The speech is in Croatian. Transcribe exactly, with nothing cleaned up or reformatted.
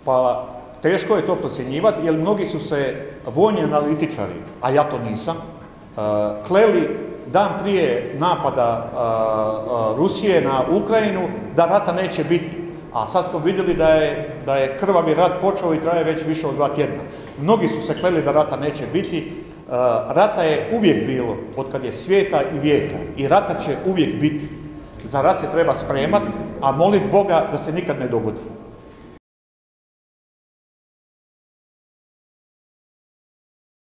Pa teško je to procjenjivati, jer mnogi su se vojni analitičari, a ja to nisam, kleli dan prije napada Rusije na Ukrajinu da rata neće biti. A sad smo vidjeli da je, da je krvavi rat počeo i traje već više od dva tjedna. Mnogi su se kleli da rata neće biti. Rata je uvijek bilo, od kad je svijeta i vijeka. I rata će uvijek biti. Za rat se treba spremati, a moliti Boga da se nikad ne dogodi.